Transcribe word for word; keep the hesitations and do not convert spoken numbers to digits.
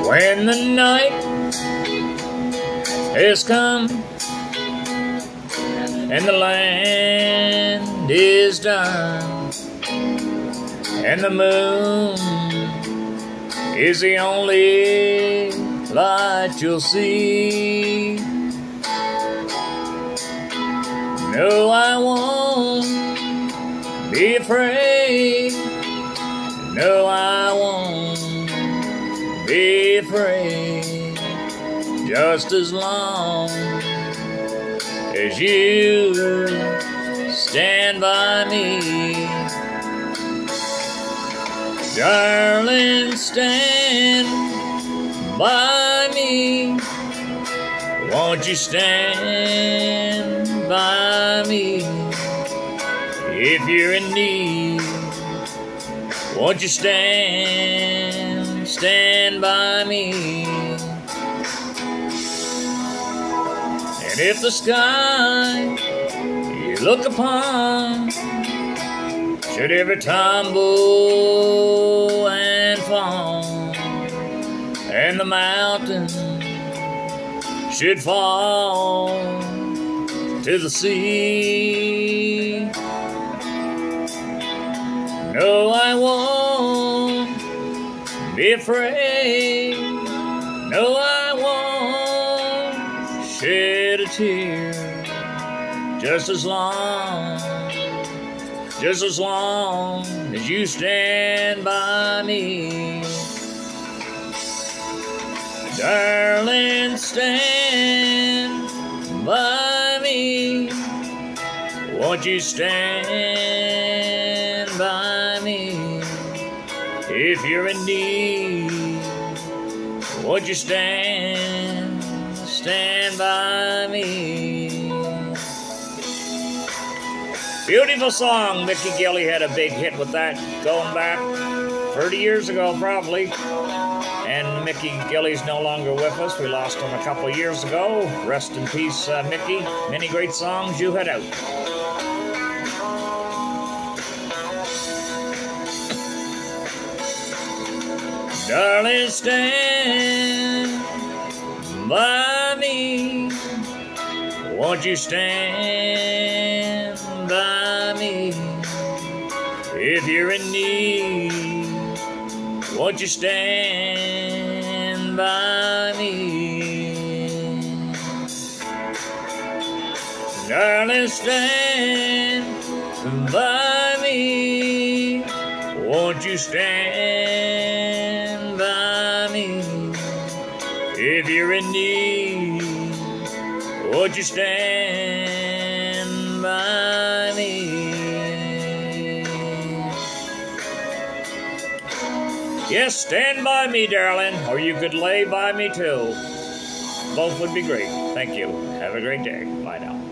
When the night has come and the land is done and the moon is the only light you'll see, no, I won't be afraid. No, I won't be afraid. Just as long as you stand by me, darling, stand by me. Won't you stand by me? If you're in need, won't you stand, stand by me? And if the sky you look upon should ever tumble and fall, and the mountain should fall to the sea, no, I won't be afraid. No, I won't shed a tear. Just as long, just as long as you stand by me, darling, stand by me. Won't you stand by me? If you're in need, won't you stand, stand by me? Beautiful song. Mickey Gilley had a big hit with that going back thirty years ago probably. And Mickey Gilley's no longer with us. We lost him a couple years ago. Rest in peace, uh, Mickey. Many great songs. You head out. Darling, stand by me. Won't you stand by me? If you're in need, won't you stand by me? Darling, stand by me. Won't you stand by me? If you're in need, won't you stand by me? Yes, stand by me, darling, or you could lay by me too. Both would be great. Thank you. Have a great day. Bye now.